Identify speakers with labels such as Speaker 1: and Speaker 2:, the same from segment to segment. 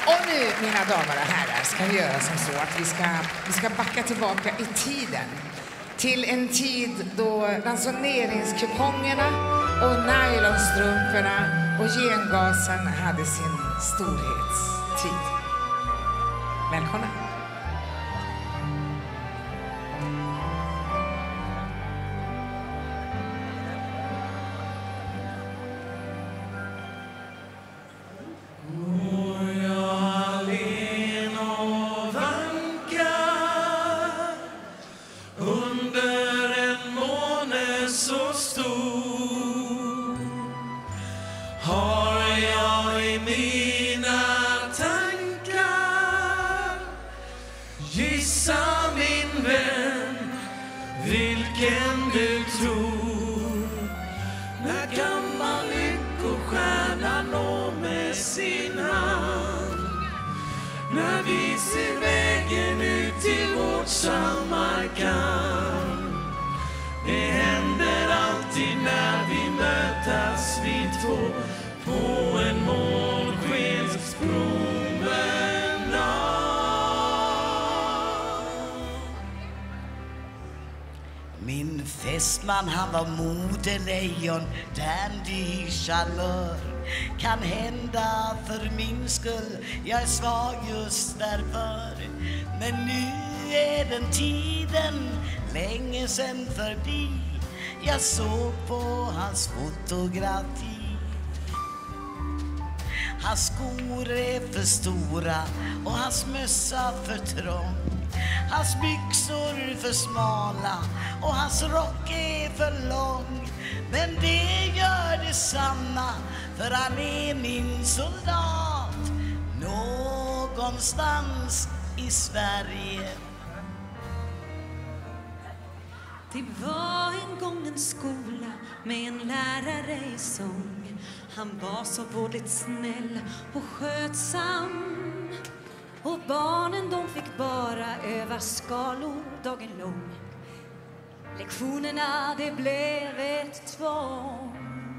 Speaker 1: Och nu, mina damer och herrar, ska vi göra som så att vi ska backa tillbaka i tiden. Till en tid då ransoneringskupongerna och nylonstrumporna och gengasen hade sin storhetstid. Välkomna.
Speaker 2: Vilken du tror när gammal lyckostjärna når med sin hand, när vi ser vägen ut till vårt Samarkand. Det händer alltid när vi mötas vi två på en månskenspromenad.
Speaker 3: Min fästman han var modelejon, dandy, charmör. Kan hända för min skull, jag är svag just därför. Men nu är den tiden länge sen förbi. Jag såg på hans fotografi. Hans skor är för stora och hans mössa för trång. Hans byxor för smala och hans rock är för lång. Men det gör detsamma, för han är min soldat någonstans i Sverige.
Speaker 4: Det var en gång en skola med en lärare i sång. Han var så vårdligt snäll och skötsam. Och barnen de fick bara öva skalor dagen lång. Lektionerna det blev ett tvång.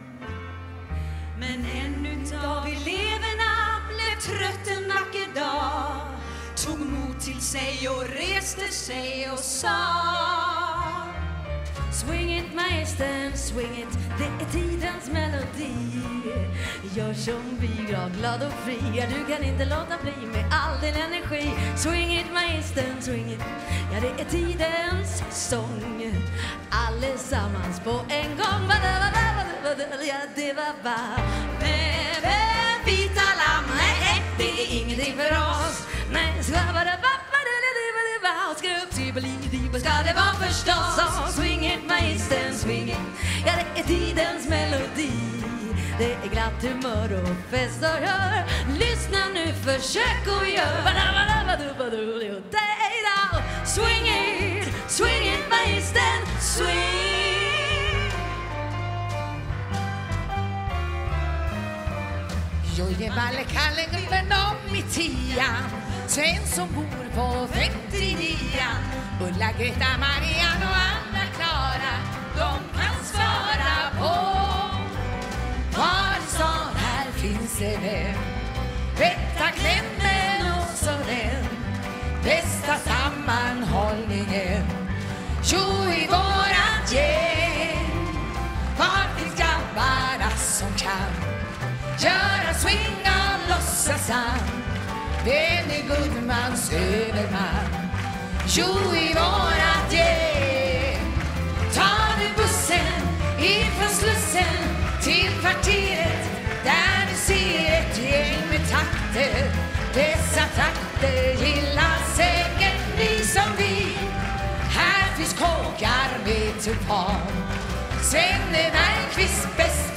Speaker 4: Men en utav eleverna blev trött en vacker dag. Tog mod till sig och reste sig och sa: swing it maestern, swing it, det är tidens melodi. Gör som vi, glad och fri, ja, du kan inte låta bli med all din energi. Swing it maestern, swing it, ja, det är tidens sång. Allesammans på en gång, ja, det var bara bebe, vita lamm, nej, det är ingenting för oss. Nej, ska vara ska det vara förstås. Swing it maestern, swing it, ja, det är tidens melodi. Det är glatt humör och fest och rör. Lyssna nu, försök och gör. Swing it maestern, swing.
Speaker 1: Jojevalle Kalle gubben om i tian, Sven som bor på 59an, Ulla, Greta, Marianne och Anna Klara, de kan svara på var i stan här finns det vem, rätta klämmen och så den bästa sammanhållningen. Jo, i vårat gäng, var finns grabbarna som kan göra swing och låtsasam? Vem är Guldmans överman? Jo, i vårat gäng. Ta nu bussen ifrån Slussen till kvarteret, där du ser ett gäng med takter. Dessa takter gillar säkert ni som vi. Här finns kåkar med tupan, Svenne Bergqvist bäst